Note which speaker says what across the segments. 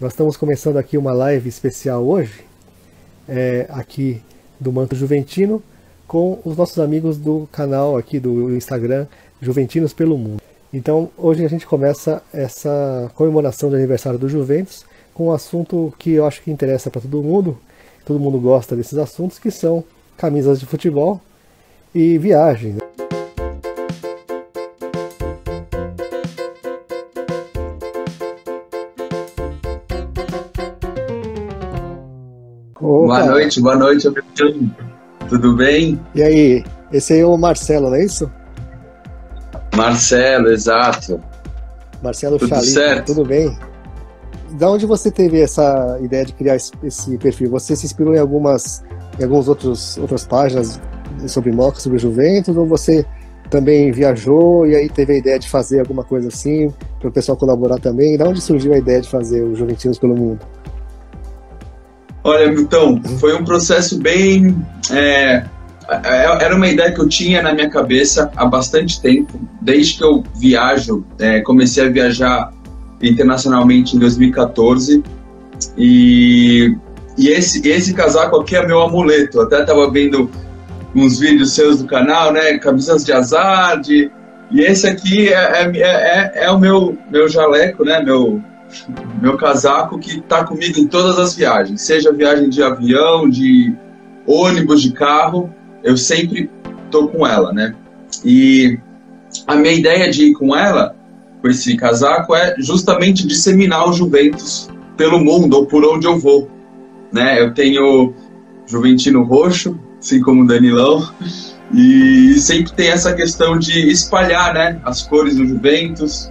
Speaker 1: Nós estamos começando aqui uma live especial hoje, aqui do Manto Juventino, com os nossos amigos do canal aqui do Instagram, Juventinos pelo Mundo. Então hoje a gente começa essa comemoração de aniversário do Juventus com um assunto que eu acho que interessa para todo mundo gosta desses assuntos, que são camisas de futebol e viagens.
Speaker 2: Opa. Boa noite, amigo. Tudo bem?
Speaker 1: E aí, esse aí é o Marcelo, não é isso?
Speaker 2: Marcelo, exato.
Speaker 1: Marcelo
Speaker 2: tudo
Speaker 1: Chalita,
Speaker 2: certo?
Speaker 1: Tudo bem? Da onde você teve essa ideia de criar esse perfil? Você se inspirou em algumas outras páginas sobre Moca, sobre Juventus, ou você também viajou e aí teve a ideia de fazer alguma coisa assim, para o pessoal colaborar também? Da onde surgiu a ideia de fazer o Juventinos pelo Mundo?
Speaker 2: Olha, Milton, foi um processo bem... Era uma ideia que eu tinha na minha cabeça há bastante tempo. Desde que eu viajo, comecei a viajar internacionalmente em 2014. E esse casaco aqui é meu amuleto. Eu até estava vendo uns vídeos seus do canal, né? Camisas de azar. E esse aqui é o meu jaleco, né? Meu casaco que está comigo em todas as viagens, seja viagem de avião, de ônibus, de carro, eu sempre estou com ela, né? E a minha ideia de ir com ela, com esse casaco, é justamente disseminar o Juventus pelo mundo, ou por onde eu vou, né? Eu tenho Juventino roxo, assim como o Danilão, e sempre tem essa questão de espalhar, né, as cores do Juventus.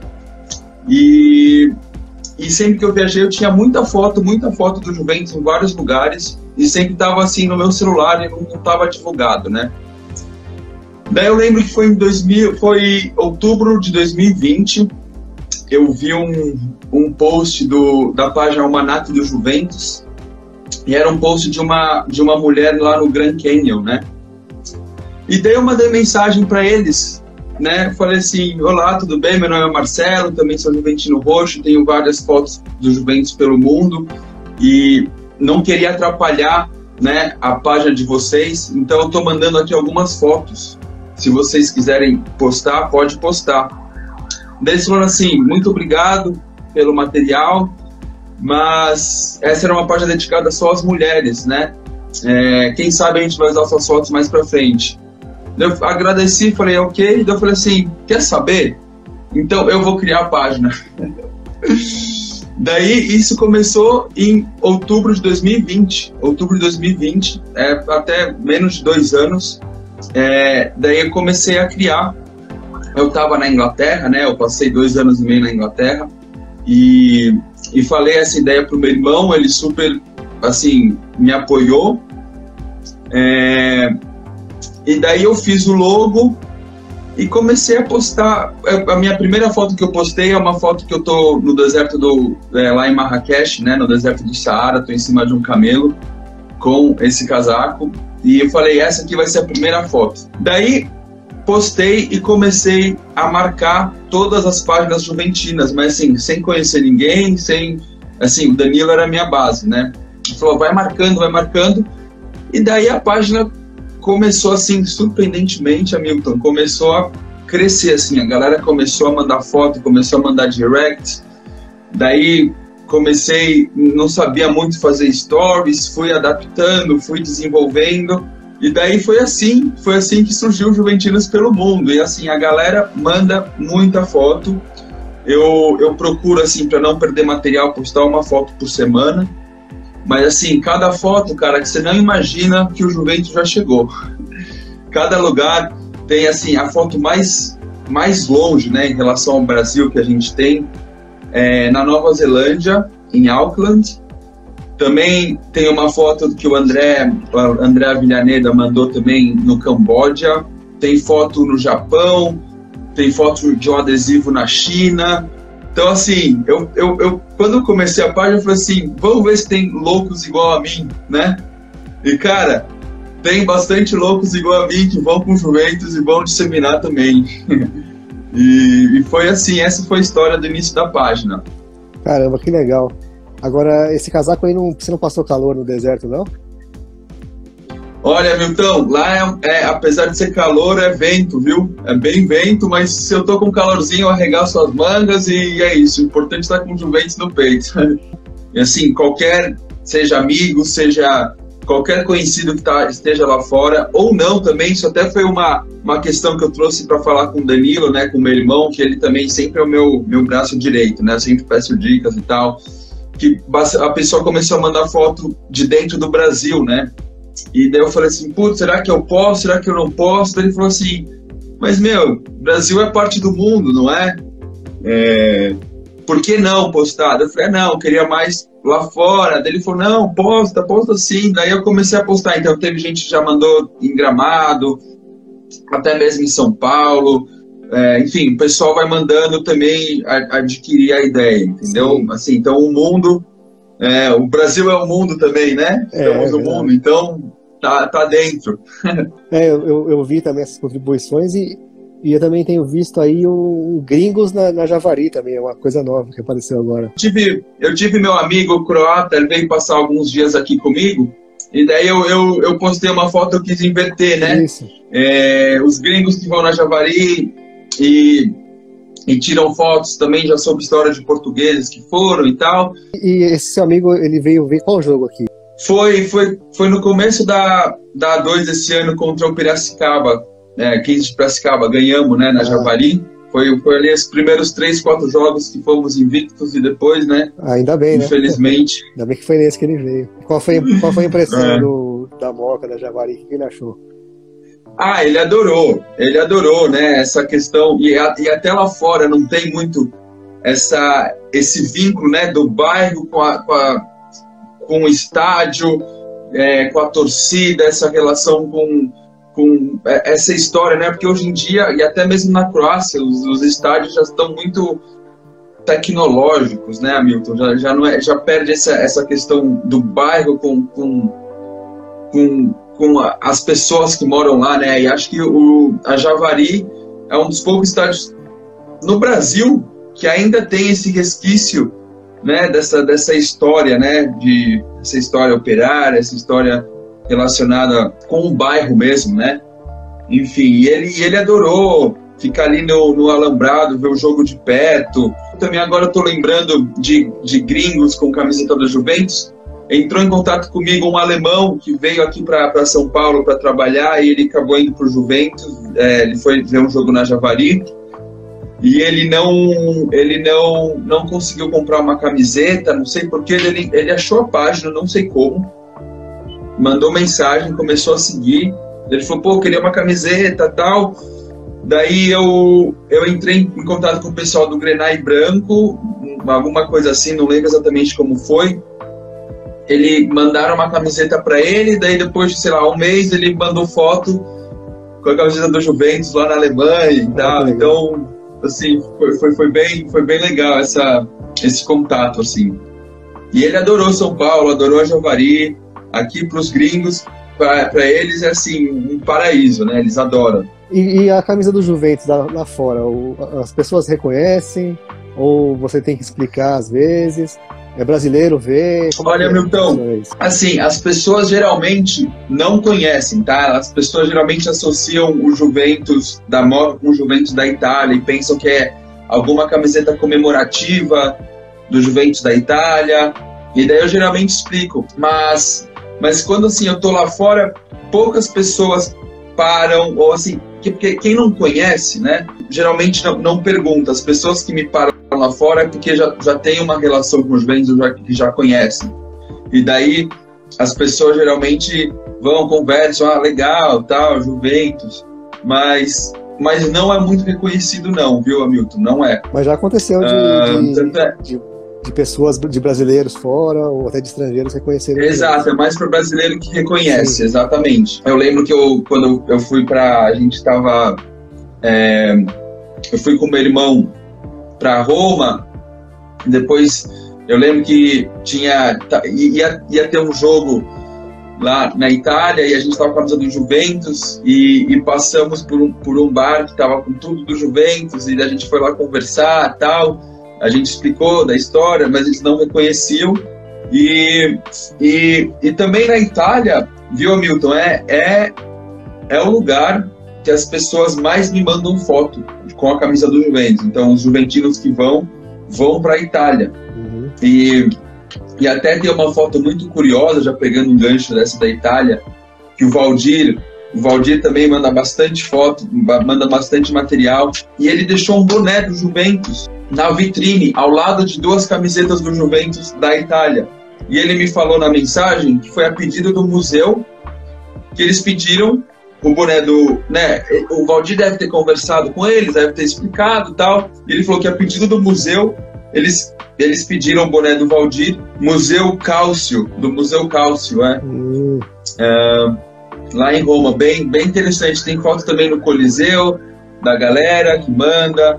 Speaker 2: E sempre que eu viajei eu tinha muita foto do Juventus em vários lugares e sempre estava assim no meu celular e não estava divulgado, né? Daí eu lembro que foi outubro de 2020, eu vi um post da página Almanac do Juventus e era um post de uma mulher lá no Grand Canyon, né? E daí eu mandei mensagem para eles, né? Falei assim: olá, tudo bem? Meu nome é Marcelo, também sou juventino roxo, tenho várias fotos do Juventus pelo mundo e não queria atrapalhar, né, a página de vocês, então eu tô mandando aqui algumas fotos. Se vocês quiserem postar, pode postar. Daí eles falaram assim: muito obrigado pelo material, mas essa era uma página dedicada só às mulheres, né? Quem sabe a gente vai usar suas fotos mais pra frente. Eu agradeci, falei ok, daí eu falei assim: quer saber? Então eu vou criar a página. Daí isso começou em outubro de 2020, até menos de 2 anos. Daí eu comecei a criar. Eu estava na Inglaterra, né? Eu passei 2 anos e meio na Inglaterra e falei essa ideia pro meu irmão, ele super, assim, me apoiou. E daí eu fiz o logo e comecei a postar. A minha primeira foto que eu postei é uma foto que eu tô no deserto lá em Marrakech, né, no deserto do Saara, tô em cima de um camelo com esse casaco. E eu falei: essa aqui vai ser a primeira foto. Daí postei e comecei a marcar todas as páginas juventinas, mas assim, sem conhecer ninguém, assim, o Danilo era a minha base, né? Ele falou: vai marcando. E daí a página começou assim, surpreendentemente, Hamilton, começou a crescer assim, a galera começou a mandar foto, começou a mandar direct, daí não sabia muito fazer stories, fui adaptando, fui desenvolvendo, e daí foi assim que surgiu o Juventinos pelo Mundo, e assim, a galera manda muita foto, eu procuro assim, para não perder material, postar uma foto por semana. Mas assim, cada foto, cara, que você não imagina que o Juventus já chegou. Cada lugar tem assim, a foto mais longe, né, em relação ao Brasil que a gente tem, na Nova Zelândia, em Auckland. Também tem uma foto que o André Avillaneda mandou também no Camboja. Tem foto no Japão, tem foto de um adesivo na China. Então, assim, eu quando eu comecei a página, eu falei assim: vamos ver se tem loucos igual a mim, né? E, cara, tem bastante loucos igual a mim que vão com Juventus e vão disseminar também. e foi assim, essa foi a história do início da página.
Speaker 1: Caramba, que legal. Agora, esse casaco aí, você não passou calor no deserto, não?
Speaker 2: Olha, Milton, lá apesar de ser calor, é vento, viu? É bem vento, mas se eu tô com calorzinho, eu arregaço as mangas e é isso. O importante é estar com o Juventus no peito. E assim, seja amigo, seja qualquer conhecido que esteja lá fora, ou não também, isso até foi uma questão que eu trouxe para falar com o Danilo, né, com o meu irmão, que ele também sempre é o meu braço direito, né, eu sempre peço dicas e tal, que a pessoa começou a mandar foto de dentro do Brasil, né, e daí eu falei assim, putz, será que eu posso, será que eu não posso? Daí ele falou assim, mas Brasil é parte do mundo, não é? Por que não postar? Eu falei, não, eu queria mais lá fora. Daí ele falou, não, posta sim. Daí eu comecei a postar. Então teve gente que já mandou em Gramado, até mesmo em São Paulo. Enfim, o pessoal vai mandando também adquirir a ideia, entendeu? Sim. Assim, então o mundo, o Brasil é o mundo também, né? Estamos no mundo, então tá dentro.
Speaker 1: Eu vi também essas contribuições e eu também tenho visto aí o Gringos na Javari também, é uma coisa nova que apareceu agora.
Speaker 2: Eu tive meu amigo croata, ele veio passar alguns dias aqui comigo, e daí eu postei uma foto, eu quis inverter, né?
Speaker 1: Isso.
Speaker 2: Os gringos que vão na Javari e tiram fotos também já sobre história de portugueses que foram e tal.
Speaker 1: E esse seu amigo, ele veio ver qual jogo aqui?
Speaker 2: Foi no começo da A2 desse ano contra o Piracicaba. 15 de Piracicaba, ganhamos, né, na Javari. Foi ali os primeiros 3, 4 jogos que fomos invictos e depois, né?
Speaker 1: Ainda bem,
Speaker 2: infelizmente.
Speaker 1: Né? Ainda bem que foi nesse que ele veio. Qual foi a impressão da Moca, da Javari? O que ele achou?
Speaker 2: Ele adorou, né, essa questão. E até lá fora não tem muito esse vínculo, né, do bairro com o estádio, com a torcida, essa relação com essa história, né? Porque hoje em dia, e até mesmo na Croácia, os estádios já estão muito tecnológicos, né, Hamilton? Já perde essa questão do bairro com as pessoas que moram lá, né? E acho que a Javari é um dos poucos estádios no Brasil que ainda tem esse resquício, né, dessa história, né? Essa história operária, essa história relacionada com o bairro mesmo, né? Enfim, e ele adorou ficar ali no Alambrado, ver o jogo de perto. Também agora eu tô lembrando de gringos com camiseta do Juventus. Entrou em contato comigo um alemão que veio aqui para São Paulo para trabalhar e ele acabou indo pro Juventus. Ele foi ver um jogo na Javari e ele não conseguiu comprar uma camiseta, não sei porquê. Ele achou a página, não sei como, mandou mensagem, começou a seguir. Ele falou, pô, queria uma camiseta e tal. Daí eu entrei em contato com o pessoal do Grenai Branco, alguma coisa assim, não lembro exatamente como foi. Ele mandaram uma camiseta para ele, daí depois de, sei lá, um mês, ele mandou foto com a camiseta do Juventus lá na Alemanha e tal. Então, assim, foi bem legal esse contato, assim. E ele adorou São Paulo, adorou a Javari. Aqui para os gringos, para eles é assim, um paraíso, né? Eles adoram.
Speaker 1: E a camisa do Juventus lá fora, as pessoas reconhecem? Ou você tem que explicar às vezes? É brasileiro ver?
Speaker 2: Olha, Milton, assim, as pessoas geralmente não conhecem, tá? As pessoas geralmente associam o Juventus da Moca com o Juventus da Itália e pensam que é alguma camiseta comemorativa do Juventus da Itália. E daí eu geralmente explico, mas quando assim eu tô lá fora, poucas pessoas param, ou assim, porque quem não conhece, né, geralmente não pergunta. As pessoas que me param lá fora é porque já tem uma relação com os Juventus, que já conhecem. E daí as pessoas geralmente vão, conversam, legal, tal, Juventus, mas não é muito reconhecido não, viu, Hamilton? Não é.
Speaker 1: Mas já aconteceu de pessoas, de brasileiros fora, ou até de estrangeiros reconhecerem.
Speaker 2: Exato, é mais para brasileiro que reconhece. Sim. Exatamente. Eu lembro que quando eu fui a gente estava, eu fui com meu irmão para Roma, depois eu lembro que ia ter um jogo lá na Itália e a gente estava com a camisa do Juventus e passamos por um bar que estava com tudo do Juventus e a gente foi lá conversar e tal. A gente explicou da história, mas eles não reconheciam. E também na Itália, viu, Hamilton, é o lugar que as pessoas mais me mandam foto com a camisa do Juventus. Então, os juventinos que vão para a Itália.
Speaker 1: Uhum.
Speaker 2: E até tem uma foto muito curiosa, já pegando um gancho dessa da Itália, que o Valdir também manda bastante foto, manda bastante material, e ele deixou um boné do Juventus na vitrine, ao lado de 2 camisetas do Juventus da Itália. E ele me falou na mensagem que foi a pedido do museu, que eles pediram o boné do... né, o Valdir deve ter conversado com eles, deve ter explicado e tal, e ele falou que a pedido do museu, eles pediram o boné do Valdir, Museu Cálcio, do Museu Cálcio, lá em Roma, bem interessante. Tem foto também no Coliseu, da galera que manda,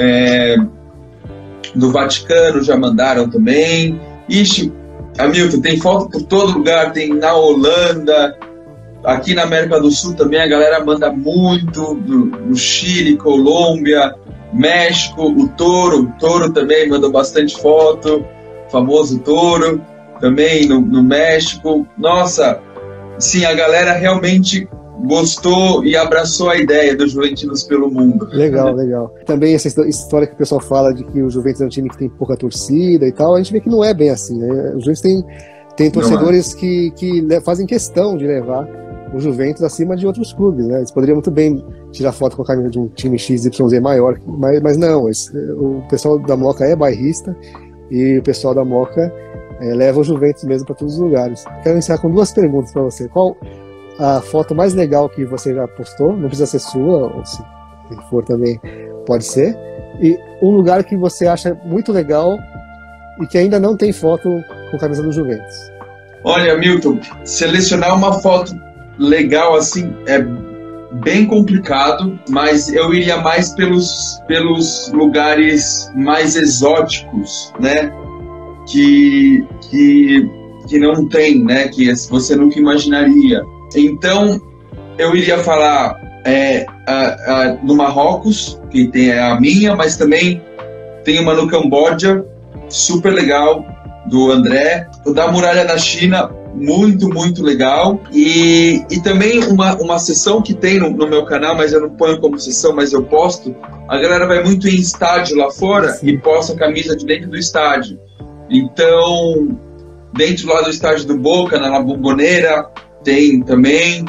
Speaker 2: do Vaticano já mandaram também. Ixi, Hamilton, tem foto por todo lugar, tem na Holanda, aqui na América do Sul também a galera manda muito, no Chile, Colômbia, México, o Toro também mandou bastante foto, famoso Toro, também no México. Nossa, sim, a galera realmente gostou e abraçou a ideia dos Juventinos pelo mundo.
Speaker 1: Legal, legal. Também essa história que o pessoal fala de que o Juventus é um time que tem pouca torcida e tal, a gente vê que não é bem assim, né? O Juventus tem torcedores que fazem questão de levar o Juventus acima de outros clubes, né? Eles poderiam muito bem tirar foto com a camisa de um time XYZ maior, mas não, o pessoal da Moca é bairrista e o pessoal da Moca leva o Juventus mesmo para todos os lugares. Quero encerrar com 2 perguntas para você. Qual a foto mais legal que você já postou? Não precisa ser sua, ou se for também pode ser. E um lugar que você acha muito legal e que ainda não tem foto com a camisa do Juventus.
Speaker 2: Olha, Milton, selecionar uma foto legal assim é bem complicado, mas eu iria mais pelos lugares mais exóticos, né? Que não tem, né? Que você nunca imaginaria. Então, eu iria falar no Marrocos, que tem a minha, mas também tem uma no Camboja, super legal, do André. O da Muralha da China, muito, muito legal. E também uma sessão que tem no meu canal, mas eu não ponho como sessão, mas eu posto. A galera vai muito em estádio lá fora e posta a camisa de dentro do estádio. Então, dentro lá do estádio do Boca, na La Bombonera, tem também.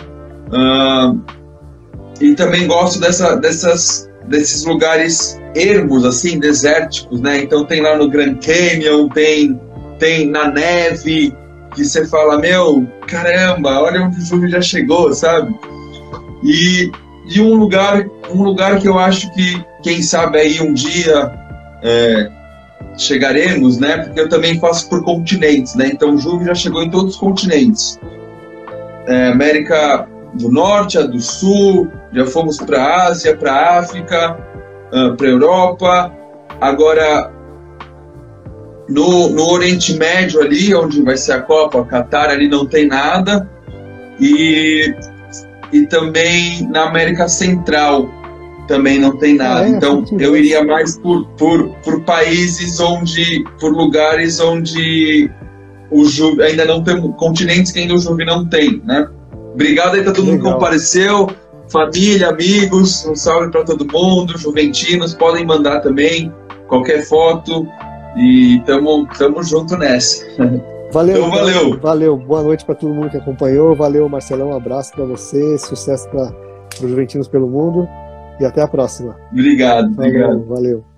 Speaker 2: E também gosto desses lugares ermos, assim, desérticos, né? Então tem lá no Grand Canyon, tem na neve, que você fala, meu, caramba, olha onde o Juve já chegou, sabe? E um lugar que eu acho que, quem sabe aí um dia chegaremos, né? Porque eu também faço por continentes, né? Então o Juve já chegou em todos os continentes. América do Norte, a do Sul, já fomos para a Ásia, para a África, para a Europa. Agora, no Oriente Médio ali, onde vai ser a Copa, Catar, ali não tem nada. E também na América Central também não tem nada. Então eu iria mais por países por lugares onde o Juve ainda não tem, continentes que ainda o Juve não tem, né? Obrigado aí para todo mundo que compareceu, família, amigos, um salve para todo mundo, juventinos, podem mandar também qualquer foto e tamo junto nessa.
Speaker 1: Valeu,
Speaker 2: então, valeu.
Speaker 1: Valeu, boa noite para todo mundo que acompanhou, valeu Marcelão, um abraço para você, sucesso para os Juventinos pelo mundo e até a próxima.
Speaker 2: Obrigado.
Speaker 1: Valeu.